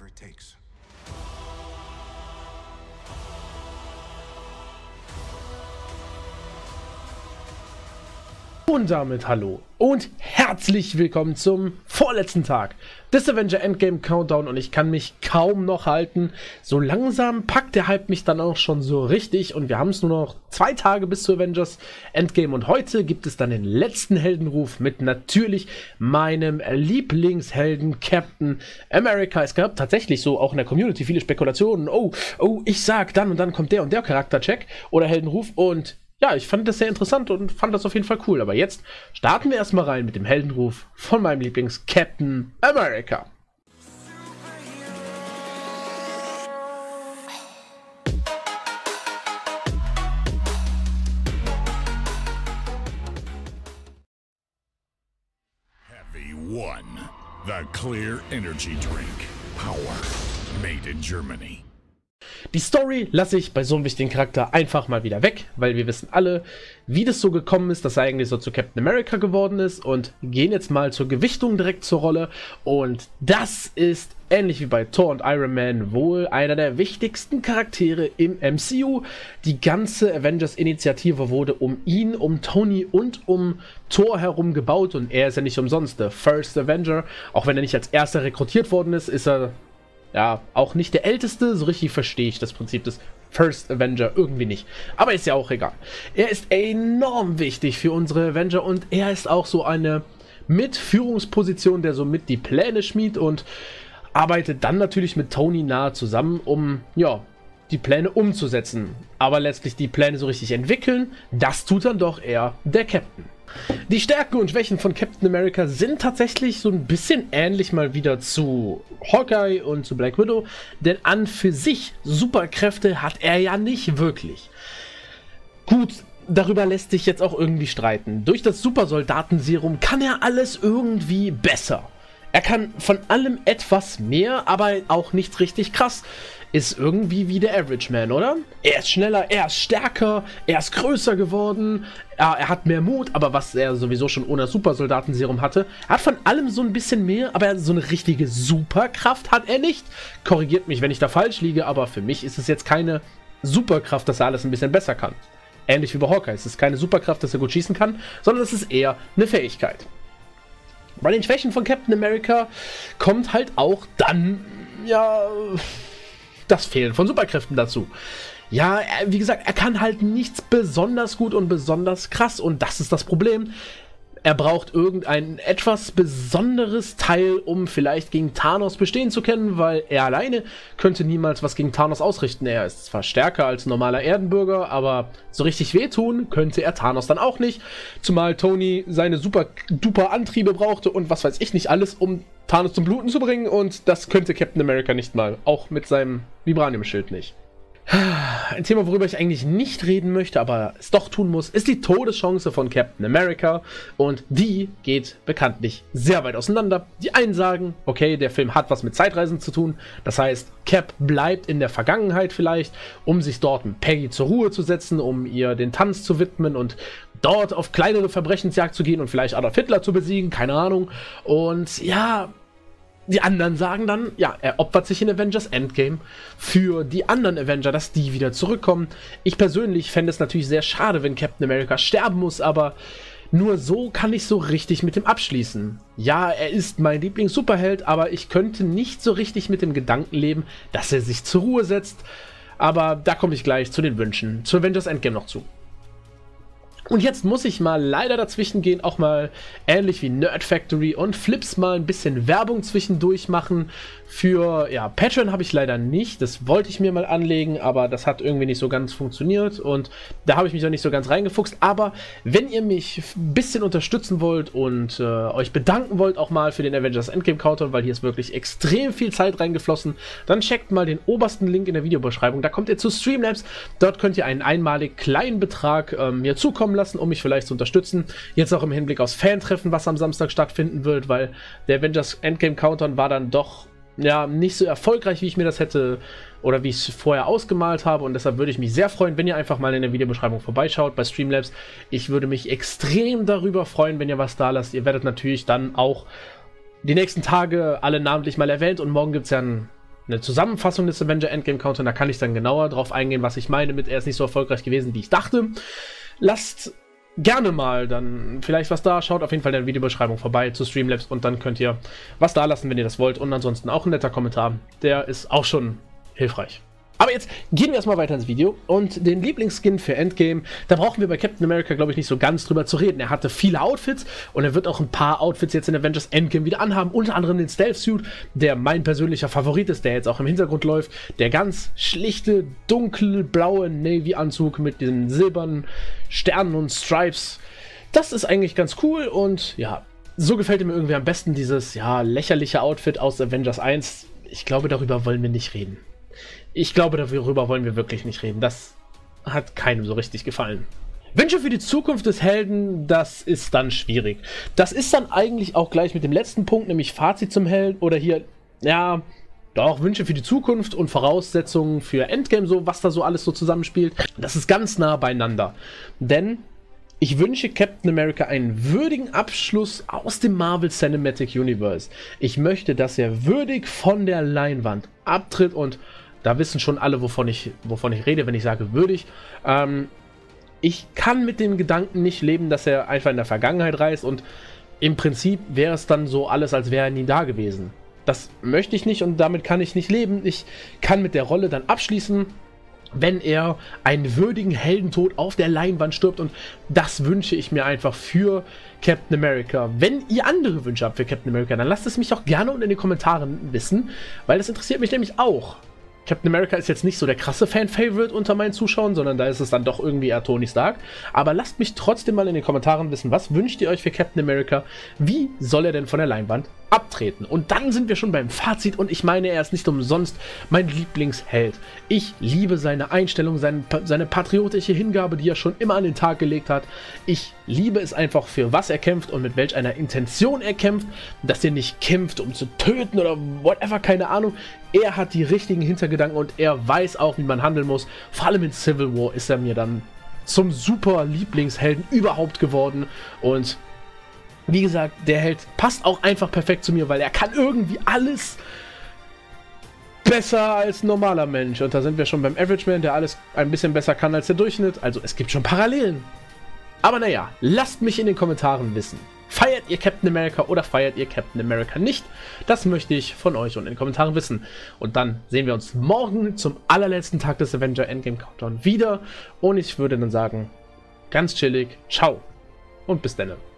whatever it takes. Und damit hallo und herzlich willkommen zum vorletzten Tag des Avenger Endgame Countdown und ich kann mich kaum noch halten. So langsam packt der Hype mich dann auch schon so richtig und wir haben es nur noch 2 Tage bis zu Avengers Endgame und heute gibt es dann den letzten Heldenruf mit natürlich meinem Lieblingshelden Captain America. Es gab tatsächlich so auch in der Community viele Spekulationen. Oh, ich sag dann und dann kommt der und der Charaktercheck oder Heldenruf und ja, ich fand das sehr interessant und fand das auf jeden Fall cool. Aber jetzt starten wir erstmal rein mit dem Heldenruf von meinem Lieblings-Captain America. Heavy One, the clear energy drink. Power made in Germany. Die Story lasse ich bei so einem wichtigen Charakter einfach mal wieder weg, weil wir wissen alle, wie das so gekommen ist, dass er eigentlich so zu Captain America geworden ist und gehen jetzt mal zur Gewichtung direkt zur Rolle und das ist ähnlich wie bei Thor und Iron Man wohl einer der wichtigsten Charaktere im MCU. Die ganze Avengers-Initiative wurde um ihn, um Tony und um Thor herum gebaut und er ist ja nicht umsonst der First Avenger, auch wenn er nicht als erster rekrutiert worden ist, ist er ja, auch nicht der Älteste, so richtig verstehe ich das Prinzip des First Avenger irgendwie nicht. Aber ist ja auch egal. Er ist enorm wichtig für unsere Avenger und er ist auch so eine Mitführungsposition, der somit die Pläne schmiedet und arbeitet dann natürlich mit Tony nahe zusammen, um, ja, die Pläne umzusetzen. Aber letztlich die Pläne so richtig entwickeln, das tut dann doch eher der Captain. Die Stärken und Schwächen von Captain America sind tatsächlich so ein bisschen ähnlich mal wieder zu Hawkeye und zu Black Widow, denn an für sich Superkräfte hat er ja nicht wirklich. Gut, darüber lässt sich jetzt auch irgendwie streiten. Durch das Supersoldatenserum kann er alles irgendwie besser. Er kann von allem etwas mehr, aber auch nicht richtig krass. Ist irgendwie wie der Average Man, oder? Er ist schneller, er ist stärker, er ist größer geworden, er hat mehr Mut, aber was er sowieso schon ohne Supersoldatenserum hatte. Er hat von allem so ein bisschen mehr, aber so eine richtige Superkraft hat er nicht. Korrigiert mich, wenn ich da falsch liege, aber für mich ist es jetzt keine Superkraft, dass er alles ein bisschen besser kann. Ähnlich wie bei Hawkeye. Es ist keine Superkraft, dass er gut schießen kann, sondern es ist eher eine Fähigkeit. Bei den Schwächen von Captain America kommt halt auch dann, ja, das Fehlen von Superkräften dazu. Ja, wie gesagt, er kann halt nichts besonders gut und besonders krass und das ist das Problem. Er braucht irgendein etwas besonderes Teil, um vielleicht gegen Thanos bestehen zu können, weil er alleine könnte niemals was gegen Thanos ausrichten. Er ist zwar stärker als ein normaler Erdenbürger, aber so richtig wehtun könnte er Thanos dann auch nicht. Zumal Tony seine super-duper Antriebe brauchte und was weiß ich nicht alles, um Thanos zum Bluten zu bringen und das könnte Captain America nicht mal, auch mit seinem Vibranium-Schild nicht. Ein Thema, worüber ich eigentlich nicht reden möchte, aber es doch tun muss, ist die Todeschance von Captain America und die geht bekanntlich sehr weit auseinander. Die einen sagen, okay, der Film hat was mit Zeitreisen zu tun, das heißt, Cap bleibt in der Vergangenheit vielleicht, um sich dort mit Peggy zur Ruhe zu setzen, um ihr den Tanz zu widmen und dort auf kleinere Verbrechensjagd zu gehen und vielleicht Adolf Hitler zu besiegen, keine Ahnung. Und ja, die anderen sagen dann, ja, er opfert sich in Avengers Endgame für die anderen Avenger, dass die wieder zurückkommen. Ich persönlich fände es natürlich sehr schade, wenn Captain America sterben muss, aber nur so kann ich so richtig mit ihm abschließen. Ja, er ist mein Lieblings-Superheld, aber ich könnte nicht so richtig mit dem Gedanken leben, dass er sich zur Ruhe setzt. Aber da komme ich gleich zu den Wünschen, zu Avengers Endgame noch zu. Und jetzt muss ich mal leider dazwischen gehen, auch mal ähnlich wie Nerd Factory und Flips mal ein bisschen Werbung zwischendurch machen. Für, ja, Patreon habe ich leider nicht, das wollte ich mir mal anlegen, aber das hat irgendwie nicht so ganz funktioniert und da habe ich mich noch nicht so ganz reingefuchst. Aber wenn ihr mich ein bisschen unterstützen wollt und euch bedanken wollt auch mal für den Avengers Endgame Countdown, weil hier ist wirklich extrem viel Zeit reingeflossen, dann checkt mal den obersten Link in der Videobeschreibung, da kommt ihr zu Streamlabs, dort könnt ihr einen einmalig kleinen Betrag mir zukommen lassen, um mich vielleicht zu unterstützen. Jetzt auch im Hinblick aufs Fan-Treffen, was am Samstag stattfinden wird, weil der Avengers Endgame Countdown war dann doch ja nicht so erfolgreich, wie ich mir das hätte oder wie ich es vorher ausgemalt habe und deshalb würde ich mich sehr freuen, wenn ihr einfach mal in der Videobeschreibung vorbeischaut bei Streamlabs. Ich würde mich extrem darüber freuen, wenn ihr was da lasst. Ihr werdet natürlich dann auch die nächsten Tage alle namentlich mal erwähnt und morgen gibt es ja ein eine Zusammenfassung des Avenger Endgame Countdown, da kann ich dann genauer drauf eingehen, was ich meine mit, er ist nicht so erfolgreich gewesen, wie ich dachte. Lasst gerne mal dann vielleicht was da, schaut auf jeden Fall in der Videobeschreibung vorbei zu Streamlabs und dann könnt ihr was da lassen, wenn ihr das wollt, und ansonsten auch ein netter Kommentar, der ist auch schon hilfreich. Aber jetzt gehen wir erstmal weiter ins Video und den Lieblingsskin für Endgame, da brauchen wir bei Captain America, glaube ich, nicht so ganz drüber zu reden. Er hatte viele Outfits und er wird auch ein paar Outfits jetzt in Avengers Endgame wieder anhaben, unter anderem den Stealth Suit, der mein persönlicher Favorit ist, der jetzt auch im Hintergrund läuft, der ganz schlichte, dunkelblaue Navy-Anzug mit diesen silbernen Sternen und Stripes. Das ist eigentlich ganz cool und ja, so gefällt mir irgendwie am besten dieses, ja, lächerliche Outfit aus Avengers 1. Ich glaube, darüber wollen wir nicht reden. Ich glaube, darüber wollen wir wirklich nicht reden. Das hat keinem so richtig gefallen. Wünsche für die Zukunft des Helden, das ist dann schwierig. Das ist dann eigentlich auch gleich mit dem letzten Punkt, nämlich Fazit zum Helden. Oder hier, ja, doch, Wünsche für die Zukunft und Voraussetzungen für Endgame, so was da so alles so zusammenspielt. Das ist ganz nah beieinander. Denn ich wünsche Captain America einen würdigen Abschluss aus dem Marvel Cinematic Universe. Ich möchte, dass er würdig von der Leinwand abtritt und da wissen schon alle, wovon ich rede, wenn ich sage würdig. Ich kann mit dem Gedanken nicht leben, dass er einfach in der Vergangenheit reist und im Prinzip wäre es dann so alles, als wäre er nie da gewesen. Das möchte ich nicht und damit kann ich nicht leben. Ich kann mit der Rolle dann abschließen, wenn er einen würdigen Heldentod auf der Leinwand stirbt, und das wünsche ich mir einfach für Captain America. Wenn ihr andere Wünsche habt für Captain America, dann lasst es mich auch gerne unten in den Kommentaren wissen, weil das interessiert mich nämlich auch. Captain America ist jetzt nicht so der krasse Fan-Favorite unter meinen Zuschauern, sondern da ist es dann doch irgendwie eher Tony Stark. Aber lasst mich trotzdem mal in den Kommentaren wissen, was wünscht ihr euch für Captain America? Wie soll er denn von der Leinwand abtreten? Und dann sind wir schon beim Fazit und ich meine, er ist nicht umsonst mein Lieblingsheld. Ich liebe seine Einstellung, seine patriotische Hingabe, die er schon immer an den Tag gelegt hat. Ich liebe es einfach, für was er kämpft und mit welch einer Intention er kämpft, dass er nicht kämpft, um zu töten oder whatever, keine Ahnung. Er hat die richtigen Hintergedanken und er weiß auch, wie man handeln muss. Vor allem in Civil War ist er mir dann zum super Lieblingshelden überhaupt geworden. Und wie gesagt, der Held passt auch einfach perfekt zu mir, weil er kann irgendwie alles besser als ein normaler Mensch. Und da sind wir schon beim Average Man, der alles ein bisschen besser kann als der Durchschnitt. Also es gibt schon Parallelen. Aber naja, lasst mich in den Kommentaren wissen. Feiert ihr Captain America oder feiert ihr Captain America nicht? Das möchte ich von euch unten in den Kommentaren wissen. Und dann sehen wir uns morgen zum allerletzten Tag des Avenger Endgame Countdown wieder. Und ich würde dann sagen, ganz chillig, ciao und bis dann.